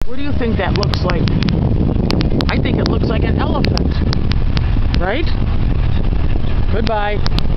What do you think that looks like? I think it looks like an elephant. Right? Goodbye.